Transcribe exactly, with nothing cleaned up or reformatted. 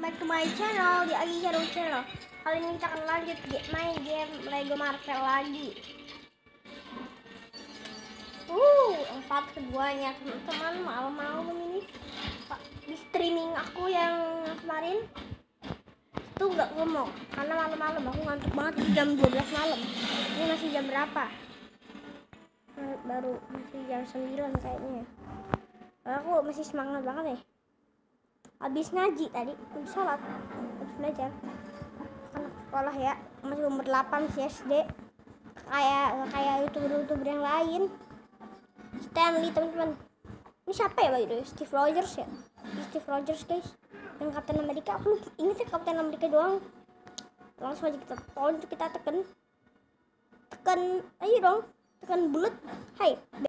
back to my channel, di Agi Shadow Channel. Kali ini kita akan lanjut main game Lego Marvel lagi. Uh, yang part keduanya teman-teman, malam-malam ini di streaming aku yang kemarin itu nggak ngomong karena malam-malam aku ngantuk banget di jam dua belas malam. Ini masih jam berapa? Baru masih jam sembilan kayaknya. Aku masih semangat banget nih. Habis ngaji tadi, habis sholat, habis belajar. Anak sekolah ya, masih umur delapan sih S D. Kayak kayak youtuber-youtuber yang lain. Stanley teman-teman. Ini siapa ya Pak itu? Steve Rogers ya? Steve Rogers guys. Yang Kapten Amerika. Aku ini tuh Kapten Amerika doang. Langsung aja kita pon kita tekan. Tekan, ayo dong. Tekan bulat. Hai.